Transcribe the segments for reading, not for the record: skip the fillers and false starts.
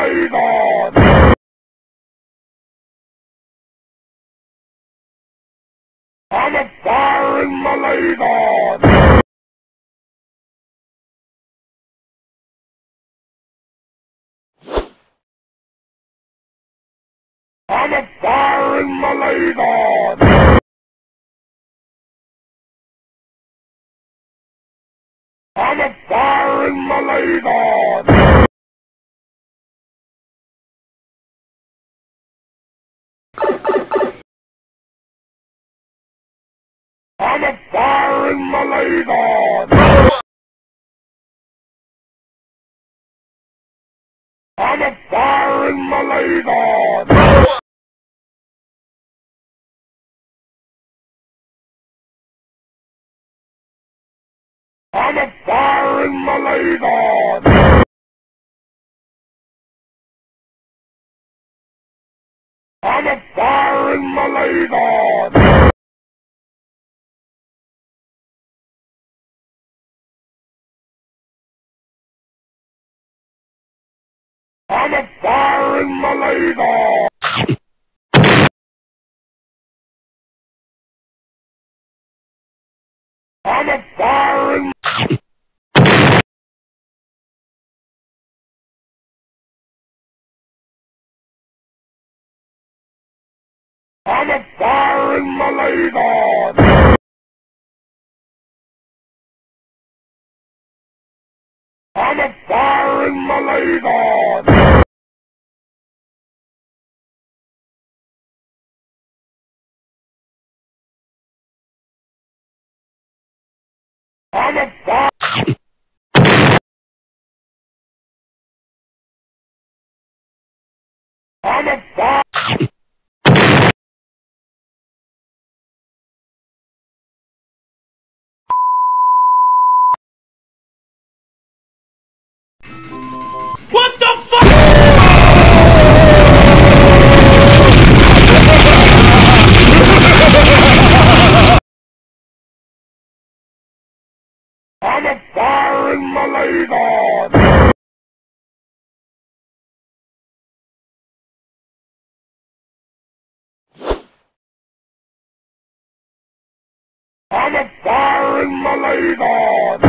Malaygon! I'm a firing Malaygon! I'm a firing Malaygon! I'm a firing Malaygon! I'm a firing Malaygon! I'm a firing Malaygon! I'm a firing Malaygon! I'm a firing Malaygon! I'm a firing Malaygon! I'm a firing I'm a firing Malaygon! I'm a firing Malaygon! I'm a I'm a What the fuck? I'm a firing Malaygon! I'm a firing Malaygon!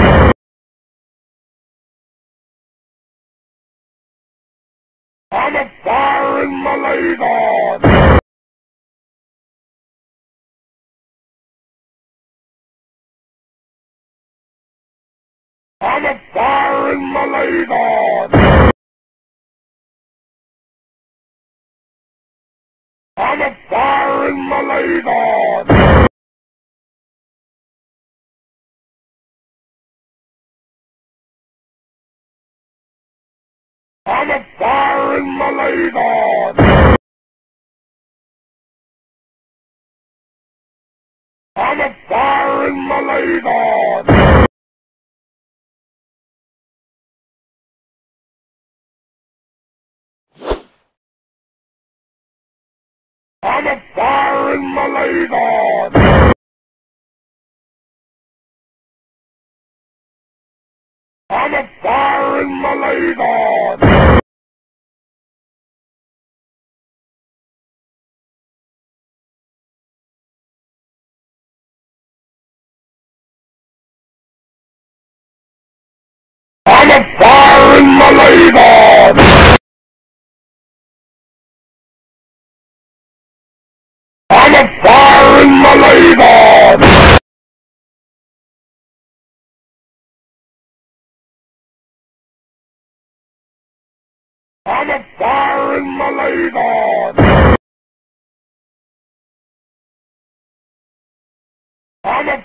I'm a firing Malaygon! I'm a firing Malaygon! I'm a firing Malaygon! I'm a firing Malaygon! I'm a firing Malaygon! I'm a firing Malaygon! I'm a firing Malaygon! I'm a firing Malaygon! I'm a firing Malaygon! I'm a firing Malaygon! I'm a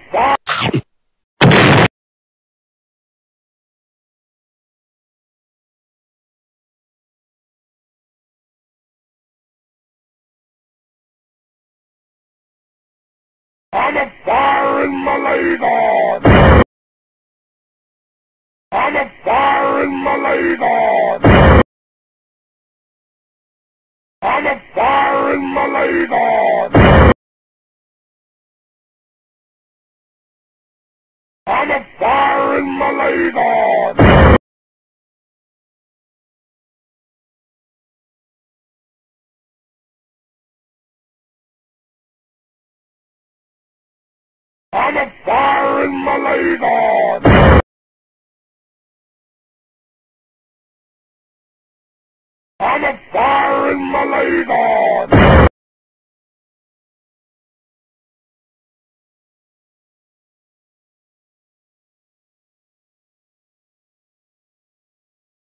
I'm a firing Malaygon! I'm a firing Malaygon! I'm a firing Malaygon! I'm a firing Malaygon!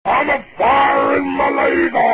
I'm a firing my laser!